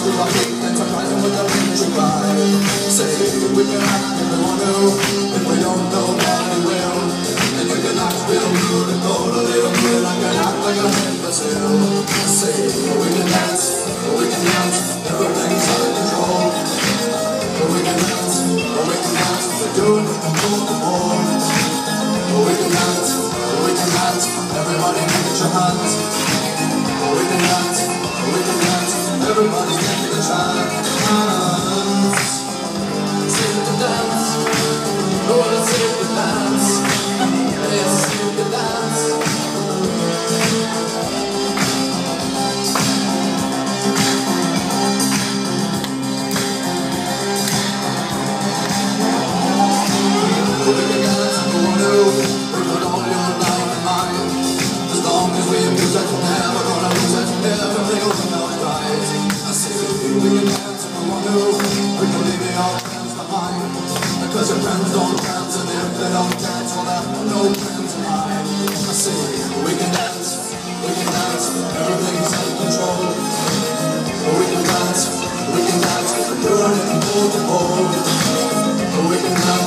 to our feet and surprise them with a victory cry. Say we can act if we want to, if we don't know nobody will. And you can act real beautiful, a little bit, I can act like an imbecile. Say we can dance, everything's under control. We can dance, we're doing it before the war. We can dance, everybody get your hands. We can dance, everybody get the chance. Sing the dance, oh let's sing the dance. Yes, sing the dance. Because your friends don't dance, and if they don't dance, well, there are no friends of mine. I say, we can dance, everything's out of control. We can dance, we're doing it in full. We can dance.